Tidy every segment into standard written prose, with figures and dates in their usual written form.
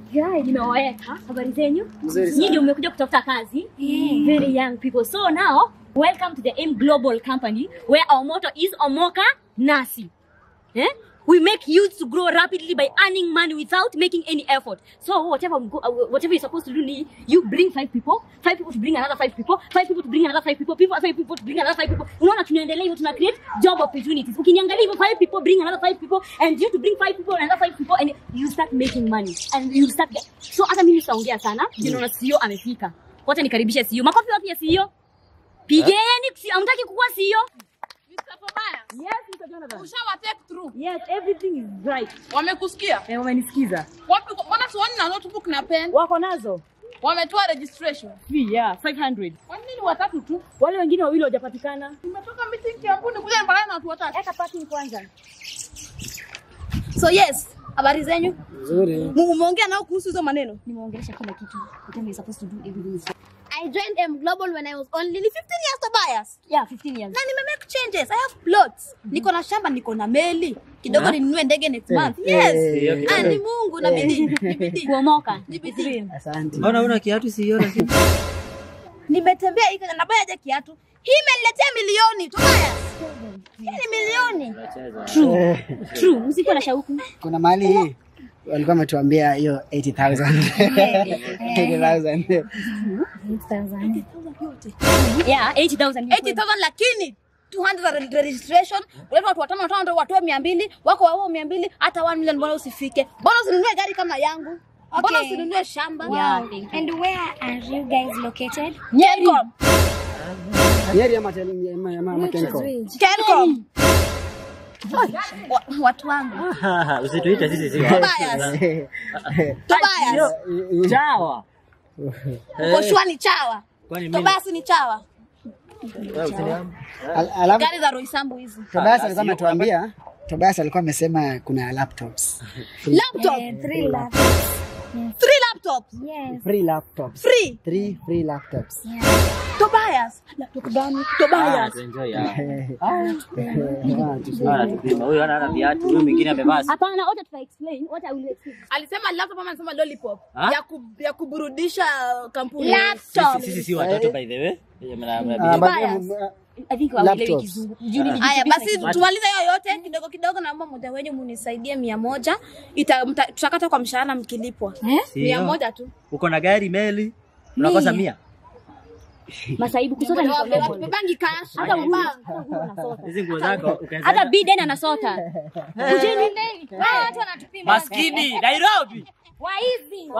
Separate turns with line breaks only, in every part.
Yeah, nimewaweka. Habari zenyu? Nyinyi ndio mmekuja kutafuta kazi. Very young people. So now, welcome to the M Global Company where our motto is Omoka Nasi. We make youth to grow rapidly by earning money without making any effort. So whatever you're supposed to do, you bring 5 people to bring another 5 people, 5 people to bring another 5 people, 5 people to bring another 5 people. Unaona tunaendelea hivyo, tuna create job opportunities. Ukiniangalia hivyo 5 people bring another 5 people and you to bring 5 people another 5 people and you start making money and you start so hata mimi sitaongea sana. Ninaona CEO amefika. Wacha nikaribishe CEO. Makofi wapi ya CEO? Pigeni, hamtaki kuwa CEO?
Mr. Tobias.
Yes, Mr. Jonathan.
Ushawa take through.
Yes, everything is right.
Wamekusikia?
Wamenisikiza.
Wapi mbona sioni na notebook na pen?
Wako nazo.
Wametoa registration.
Fee, yeah, 500.
Kwa nini watatu tu?
Wale wengine wawili hawajapatikana.
Nimetoka meeting kampuni kuja nipalana na watu watatu.
Eka parking kwanza.
So yes, habari zenyu?
Nzuri.
Umeongea nao kuhusu hizo maneno?
Nimeongelesha kila kitu. What am I supposed to do? Everything.
I joined M Global when I was only 15 years Tobias.
Yeah, 15 years.
Na nime make changes. I have plots. Niko na shamba, niko na meli. Kidogo ninunue ndege next month. Yes. Ni Mungu na bidii.
Kuomoka.
Asante. Mbona una kiatu sio lakini?
Nimetembea hiki na baya je kiatu. Hii imeniletea milioni Tobias. Hii ni milioni.
True. Msiko na shauku.
Kuna mahali hii walikuwa wametuambia hiyo 80,000. 80,000.
Yeah, 80,000.
80,000 lakini 200 registration, watu watano ndio watoe 200, wako wao 200, hata 1 million bora usifike. Bora usinunue gari kama yangu. Bora usinunue shamba.
Yeah,
And where are you guys located?
Kencom.
Yeri ya Kencom.
Kencom. Watu wangu.
Usituite sisi sisi.
Tobias.
Chawa.
Koshwa ni chawa. Tobias ni chawa. Gari za Roysambu hizi.
Tobias alikuwa ametuambia, Tobias alikuwa amesema kuna laptops.
Laptop.
3 laptops.
3 laptops.
Yes.
Free laptops.
Free.
3 free laptops.
Yeah.
Tobias. Laptop gani? Tobias.
Enjoy ya. Huyu ana viatu, huyu mwingine amevaa.
Hapana, wote tuta explain. What I will explain.
Alisema laptop ama anasema lollipop. Ya kuburudisha kampuni.
Laptop.
Sisi si watoto by the way.
I think we will kizungu.
Haya basi tumalize hiyo yote kidogo kidogo, naomba mmoja wenu munisaidie 100. Tutakata kwa mshahara mkilipwa. 100 tu.
Uko na gari meli? Unakosa 100.
Masaibu kusota ni kwa
Bebangi cash.
hata unasota.
Hizi nguo zako ukaanza.
Hata biden anasota. Ujeni ndeni.
Watu wanatupima.
Maskini Nairobi.
Waizi.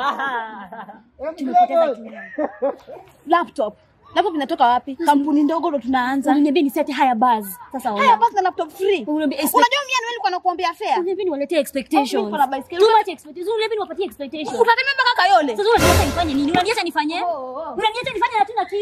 Laptop. Laptop inatoka wapi? Kampuni ndogo ndo tunaanza.
Niambie ni set higher buzz. Sasa
Haya basi na laptop free.
Unajua
mimi nilikuwa nakuambia fair.
niambie niwaletee expectations.
Niko na baiskeli.
Too much expectations. Niambie niwapatie expectations.
Utatembea mpaka Kayole.
Sasa unataka nifanye nini? Unaniacha nifanye? Unaniacha nifanye hatuna kitu.